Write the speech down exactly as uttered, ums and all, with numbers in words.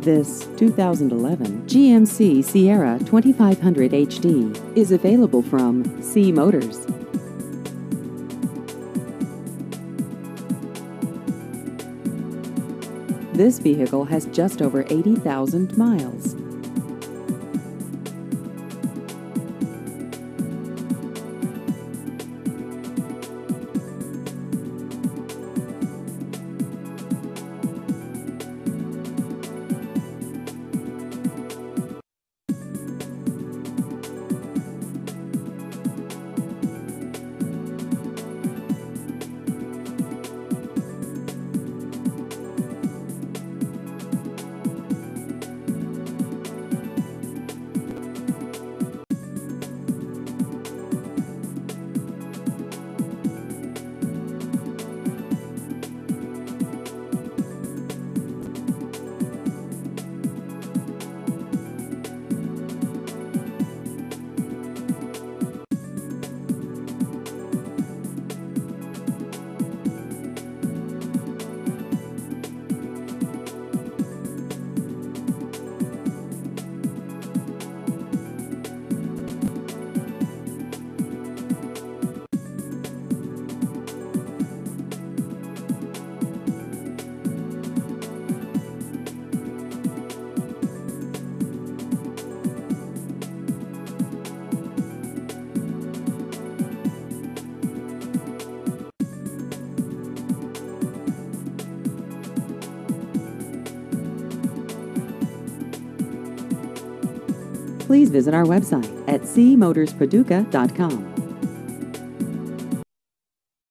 This two thousand eleven G M C Sierra twenty-five hundred H D is available from C Motors. This vehicle has just over eighty thousand miles. Please visit our website at c motors paducah dot com.